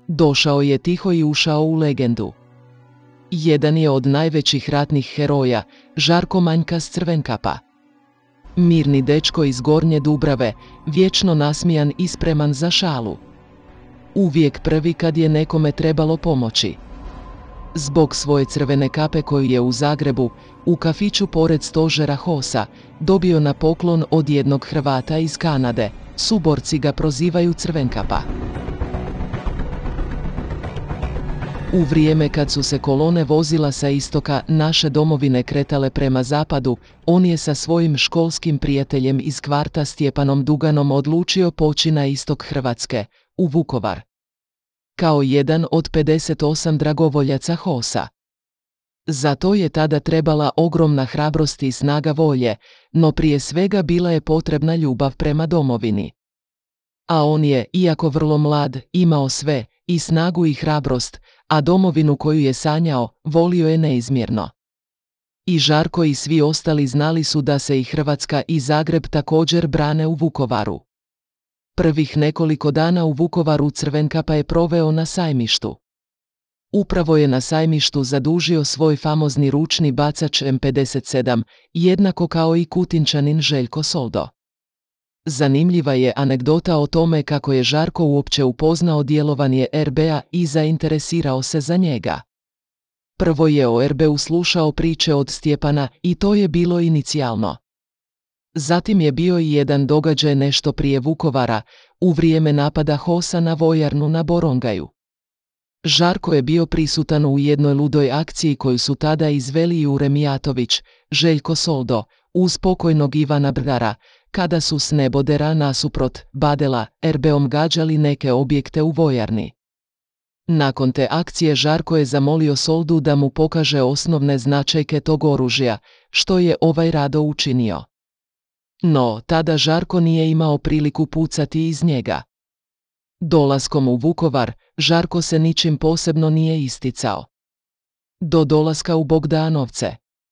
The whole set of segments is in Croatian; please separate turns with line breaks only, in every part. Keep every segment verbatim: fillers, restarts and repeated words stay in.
Došao je tiho i ušao u legendu. Jedan je od najvećih ratnih heroja, Žarko Manjka s Crvenkapa. Mirni dečko iz Gornje Dubrave, vječno nasmijan i spreman za šalu. Uvijek prvi kad je nekome trebalo pomoći. Zbog svoje crvene kape koju je u Zagrebu, u kafiću pored stožera H O S-a, dobio na poklon od jednog Hrvata iz Kanade, suborci ga prozivaju Crvenkapa. U vrijeme kad su se kolone vozila sa istoka naše domovine kretale prema zapadu, on je sa svojim školskim prijateljem iz kvarta Stjepanom Duganom odlučio poći na istok Hrvatske, u Vukovar. Kao jedan od pedeset osam dragovoljaca H O S-a. Za to je tada trebala ogromna hrabrost i snaga volje, no prije svega bila je potrebna ljubav prema domovini. A on je, iako vrlo mlad, imao sve, i snagu i hrabrost, a domovinu koju je sanjao, volio je neizmjerno. I Žarko i svi ostali znali su da se i Hrvatska i Zagreb također brane u Vukovaru. Prvih nekoliko dana u Vukovaru Crvenkapa je proveo na sajmištu. Upravo je na sajmištu zadužio svoj famozni ručni bacač M pedeset sedam, jednako kao i Kutinčanin Željko Soldo. Zanimljiva je anegdota o tome kako je Žarko uopće upoznao djelovanje R B-a i zainteresirao se za njega. Prvo je o R B-u slušao priče od Stjepana i to je bilo inicijalno. Zatim je bio i jedan događaj nešto prije Vukovara, u vrijeme napada H O S-a na vojarnu na Borongaju. Žarko je bio prisutan u jednoj ludoj akciji koju su tada izveli Jure Mijatović, Željko Soldo, uz pokojnog Ivana Brdara, kada su s nebodera nasuprot Badela R B-om gađali neke objekte u vojarni. Nakon te akcije Žarko je zamolio Soldu da mu pokaže osnovne značajke tog oružja, što je ovaj rado učinio. No, tada Žarko nije imao priliku pucati iz njega. Dolaskom u Vukovar, Žarko se ničim posebno nije isticao. Do dolaska u Bogdanovce.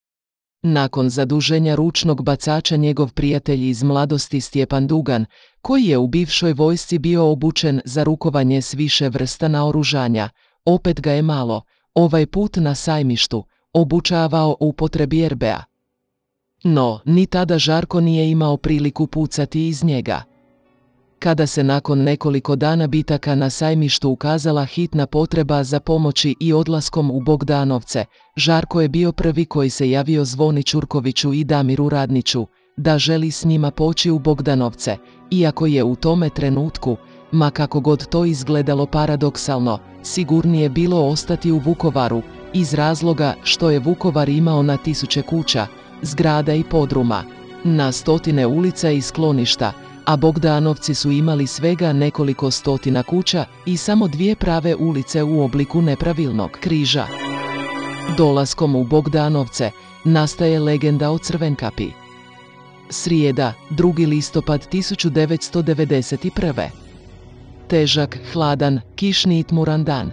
Nakon zaduženja ručnog bacača njegov prijatelj iz mladosti Stjepan Dugan, koji je u bivšoj vojsci bio obučen za rukovanje s više vrsta naoružanja, opet ga je malo, ovaj put na sajmištu, obučavao u upotrebi R B-a. No, ni tada Žarko nije imao priliku pucati iz njega. Kada se nakon nekoliko dana bitaka na sajmištu ukazala hitna potreba za pomoći i odlaskom u Bogdanovce, Žarko je bio prvi koji se javio Zvoni Ćurkoviću i Damiru Radniću, da želi s njima poći u Bogdanovce, iako je u tome trenutku, ma kako god to izgledalo paradoksalno, sigurnije bilo ostati u Vukovaru, iz razloga što je Vukovar imao na tisuće kuća, zgrada i podruma, na stotine ulica i skloništa, a Bogdanovci su imali svega nekoliko stotina kuća i samo dvije prave ulice u obliku nepravilnog križa. Dolaskom u Bogdanovce nastaje legenda o Crvenkapi. Srijeda, drugi listopad tisuću devetsto devedeset prve. Težak, hladan, kišni i tmuran dan.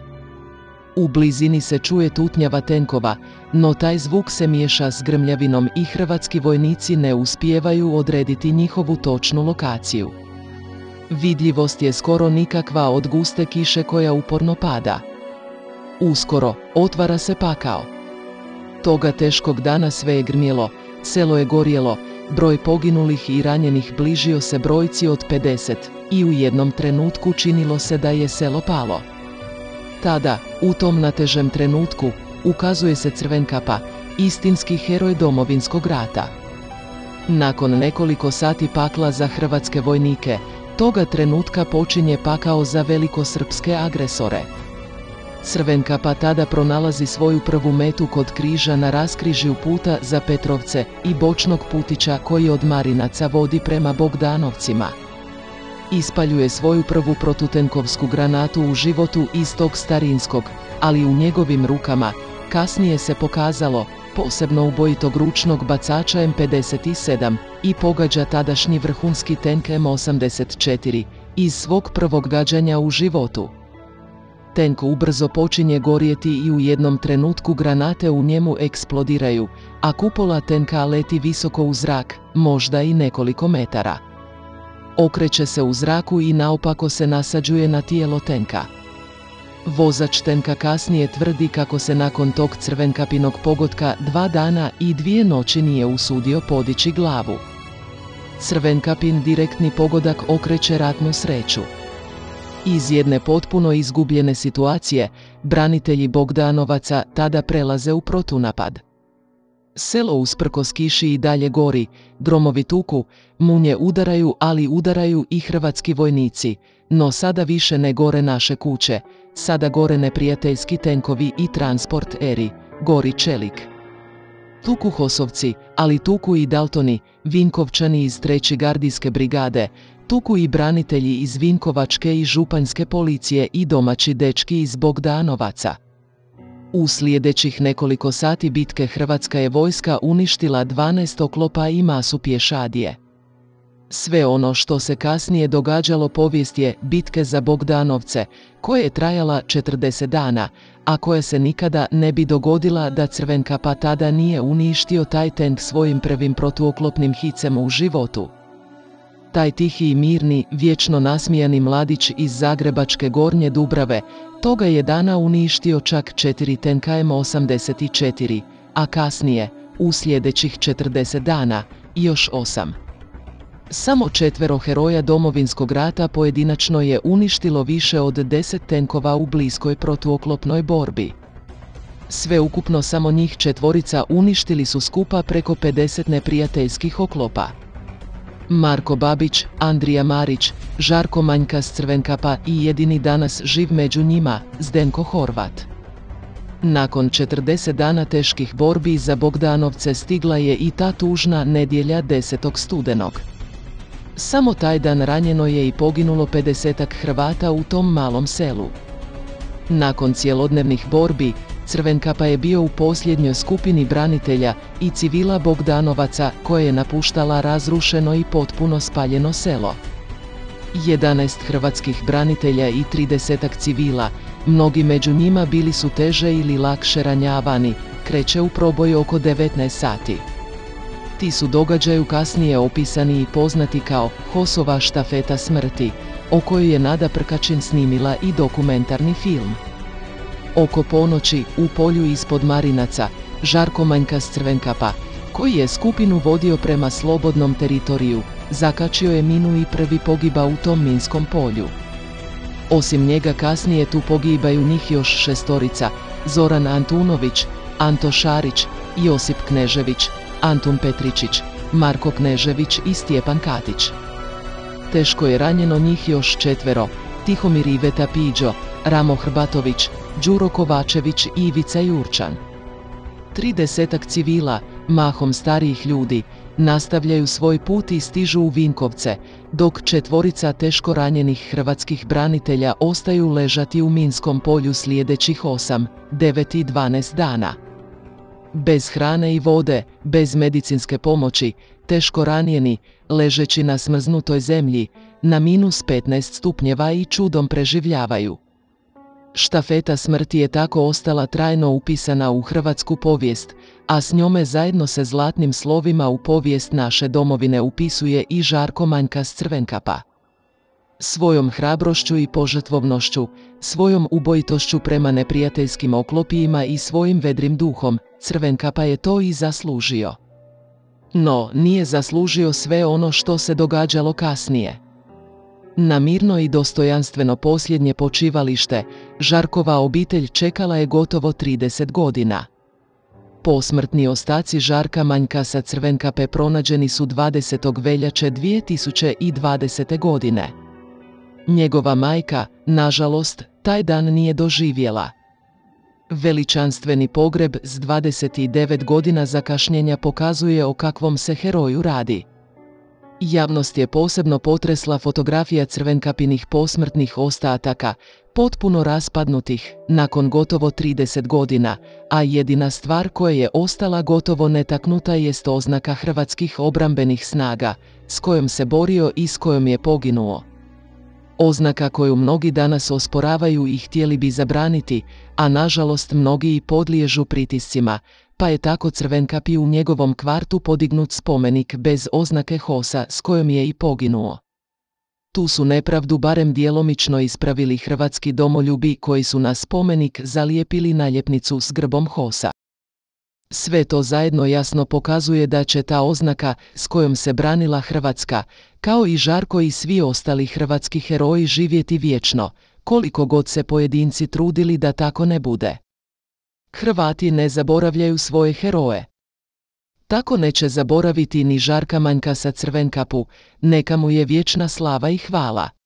U blizini se čuje tutnjava tenkova, no taj zvuk se miješa s grmljavinom i hrvatski vojnici ne uspijevaju odrediti njihovu točnu lokaciju. Vidljivost je skoro nikakva od guste kiše koja uporno pada. Uskoro, otvara se pakao. Toga teškog dana sve je grmjelo, selo je gorjelo, broj poginulih i ranjenih bližio se brojci od pedeset i u jednom trenutku činilo se da je selo palo. Tada, u tom natežem trenutku, ukazuje se Crvenkapa, istinski heroj Domovinskog rata. Nakon nekoliko sati pakla za hrvatske vojnike, toga trenutka počinje pakao za velikosrpske agresore. Crvenkapa tada pronalazi svoju prvu metu kod križa na raskrižju puta za Petrovce i bočnog putića koji od Marinaca vodi prema Bogdanovcima. Ispaljuje svoju prvu protutenkovsku granatu u životu iz tog starinskog, ali u njegovim rukama, kasnije se pokazalo, posebno ubojitog ručnog bacača M pedeset sedam i pogađa tadašnji vrhunski tenk M osamdeset četiri iz svog prvog gađanja u životu. Tenk ubrzo počinje gorjeti i u jednom trenutku granate u njemu eksplodiraju, a kupola tenka leti visoko u zrak, možda i nekoliko metara. Okreće se u zraku i naopako se nasađuje na tijelo tenka. Vozač tenka kasnije tvrdi kako se nakon tog crvenkapinog pogotka dva dana i dvije noći nije usudio podići glavu. Crvenkapin direktni pogodak okreće ratnu sreću. Iz jedne potpuno izgubljene situacije, branitelji Bogdanovaca tada prelaze u protunapad. Selo usprkos kiši i dalje gori, gromovi tuku, munje udaraju, ali udaraju i hrvatski vojnici, no sada više ne gore naše kuće, sada gore neprijateljski tenkovi i transport eri, gori čelik. Tuku Hosovci, ali tuku i Daltoni, Vinkovčani iz treće gardijske brigade, tuku i branitelji iz Vinkovačke i županjske policije i domaći dečki iz Bogdanovaca. U sljedećih nekoliko sati bitke hrvatska je vojska uništila dvanaest oklopa i masu pješadije. Sve ono što se kasnije događalo povijest je bitke za Bogdanovce, koja je trajala četrdeset dana, a koja se nikada ne bi dogodila da Crvenkapa tada nije uništio taj tenk svojim prvim protuoklopnim hicem u životu. Taj tihi i mirni, vječno nasmijani mladić iz zagrebačke Gornje Dubrave, toga je dana uništio čak četiri tenka M osamdeset četiri, a kasnije, u sljedećih četrdeset dana, još osam. Samo četvero heroja Domovinskog rata pojedinačno je uništilo više od deset tenkova u bliskoj protuoklopnoj borbi. Sveukupno samo njih četvorica uništili su skupa preko pedeset neprijateljskih oklopa. Marko Babić, Andrija Marić, Žarko Manjka s Crvenkapa i jedini danas živ među njima, Zdenko Horvat. Nakon četrdeset dana teških borbi za Bogdanovce stigla je i ta tužna nedjelja desetog studenog. Samo taj dan ranjeno je i poginulo pedesetak Hrvata u tom malom selu. Nakon cjelodnevnih borbi, Crvenkapa je bio u posljednjoj skupini branitelja i civila Bogdanovaca koje je napuštala razrušeno i potpuno spaljeno selo. jedanaest hrvatskih branitelja i tridesetak civila, mnogi među njima bili su teže ili lakše ranjavani, kreće u proboj oko devetnaest sati. Ti su događaju kasnije opisani i poznati kao Hosova štafeta smrti, o kojoj je Nada Prkačin snimila i dokumentarni film. Oko ponoći, u polju ispod Marinaca, Žarko Manjka s Crvenkapa, koji je skupinu vodio prema slobodnom teritoriju, zakačio je minu i prvi pogiba u tom minskom polju. Osim njega kasnije tu pogibaju njih još šestorica, Zoran Antunović, Anto Šarić, Josip Knežević, Antun Petričić, Marko Knežević i Stjepan Katić. Teško je ranjeno njih još četvero, Tihomir Iveta Piđo, Ramo Hrbatović, Đuro Kovačević i Ivica Jurčan. Tridesetak civila, mahom starijih ljudi, nastavljaju svoj put i stižu u Vinkovce, dok četvorica teško ranjenih hrvatskih branitelja ostaju ležati u minskom polju sljedećih osam, devet i dvanaest dana. Bez hrane i vode, bez medicinske pomoći, teško ranjeni, ležeći na smrznutoj zemlji, na minus petnaest stupnjeva i čudom preživljavaju. Štafeta smrti je tako ostala trajno upisana u hrvatsku povijest, a s njome zajedno se zlatnim slovima u povijest naše domovine upisuje i Žarko Manjka s Crvenkapa. Svojom hrabrošću i požrtvovnošću, svojom ubojitošću prema neprijateljskim oklopijima i svojim vedrim duhom, Crvenkapa je to i zaslužio. No, nije zaslužio sve ono što se događalo kasnije. Na mirno i dostojanstveno posljednje počivalište, Žarkova obitelj čekala je gotovo trideset godina. Posmrtni ostaci Žarka Manjka sa Crvenkape pronađeni su dvadesetog veljače dvije tisuće dvadesete. godine. Njegova majka, nažalost, taj dan nije doživjela. Veličanstveni pogreb s dvadeset devet godina zakašnjenja pokazuje o kakvom se heroju radi. Javnost je posebno potresla fotografija Crvenkapinih posmrtnih ostataka, potpuno raspadnutih, nakon gotovo trideset godina, a jedina stvar koja je ostala gotovo netaknuta jest oznaka hrvatskih obrambenih snaga, s kojom se borio i s kojom je poginuo. Oznaka koju mnogi danas osporavaju i htjeli bi zabraniti, a nažalost mnogi i podliježu pritiscima, pa je tako Crvenkapi u njegovom kvartu podignut spomenik bez oznake Hosa s kojom je i poginuo. Tu su nepravdu barem djelomično ispravili hrvatski domoljubi koji su na spomenik zalijepili naljepnicu s grbom H O S-a. Sve to zajedno jasno pokazuje da će ta oznaka s kojom se branila Hrvatska, kao i Žarko i svi ostali hrvatski heroji živjeti vječno, koliko god se pojedinci trudili da tako ne bude. Hrvati ne zaboravljaju svoje heroje. Tako neće zaboraviti ni Žarka Manjka sa Crvenkapu, neka mu je vječna slava i hvala.